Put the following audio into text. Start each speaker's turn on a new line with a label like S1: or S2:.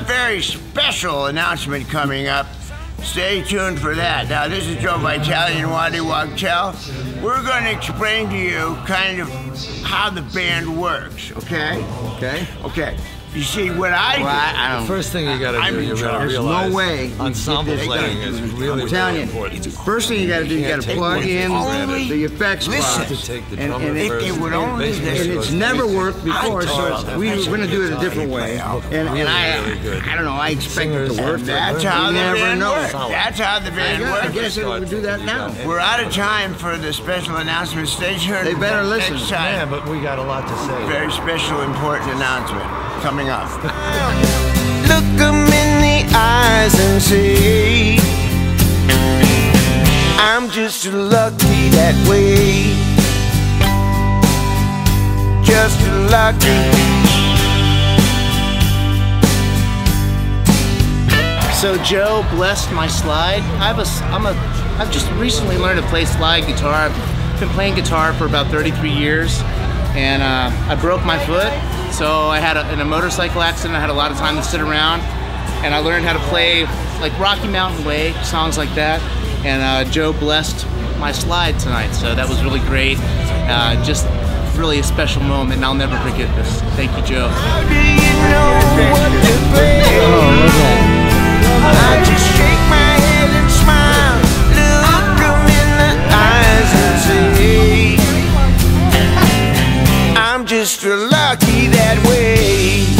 S1: very special announcement coming up. Stay tuned for that. Now, this is Joe Vitale and Waddy Wachtel. We're going to explain to you kind of how the band works, okay? Okay. You see, what I do...
S2: The first thing you gotta do, you gotta
S3: There's
S2: realize
S3: no way
S2: ensemble playing is really,
S3: I'm telling
S2: really
S3: you,
S2: important.
S3: first thing you gotta do, you gotta plug in the effects
S1: Listen.
S3: box.
S2: To take the
S3: And-
S2: drummer
S3: and it-
S2: first,
S1: it would only-
S2: bass player
S3: And it's
S2: goes
S3: never
S2: bass.
S3: worked before, so we're gonna do it a different way. And
S2: Really,
S3: I
S2: really good.
S3: don't know, I expect it to
S2: Singers,
S3: work.
S1: That's how
S3: You
S1: the
S3: never
S1: band
S3: know.
S1: works. That's how the band
S3: I
S1: works.
S3: guess it would do that now.
S1: We're out of time for the special announcement. Stay tuned.
S3: They better listen.
S1: Next
S2: Yeah,
S1: time.
S2: but we got a lot to say.
S1: Very special, important announcement coming up.
S4: Look 'em in the eyes and say, I'm just lucky that way. Just lucky.
S5: So Joe blessed my slide. I've just recently learned to play slide guitar. I've been playing guitar for about 33 years, and I broke my foot. So I had in a motorcycle accident. I had a lot of time to sit around, and I learned how to play like Rocky Mountain Way, songs like that. And Joe blessed my slide tonight, so that was really great. Just really a special moment, and I'll never forget this. Thank you, Joe.
S4: How do you know what to play? I just shake my head and smile. Look 'em in the eyes and say, I'm just lucky that way.